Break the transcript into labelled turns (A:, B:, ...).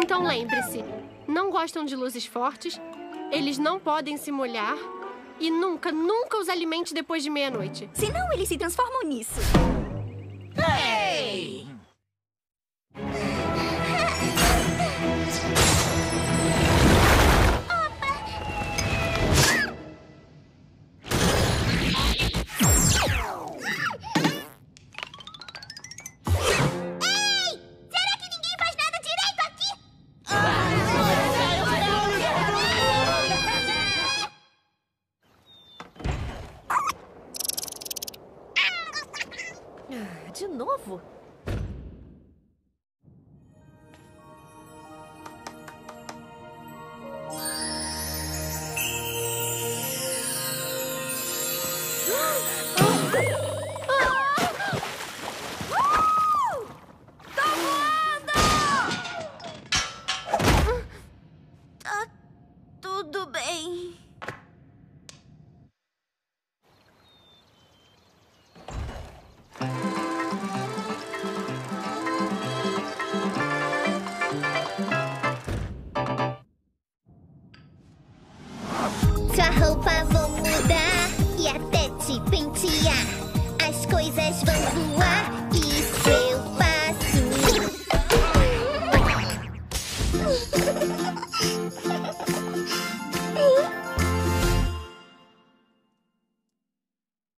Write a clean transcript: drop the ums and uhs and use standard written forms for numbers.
A: Então lembre-se, não gostam de luzes fortes, eles não podem se molhar e nunca, nunca os alimente depois de meia-noite.
B: Senão eles se transformam nisso.
C: Ei!
D: De novo?
B: Tá tudo bem.
E: Sua roupa vou mudar e até te pentear. As coisas vão voar e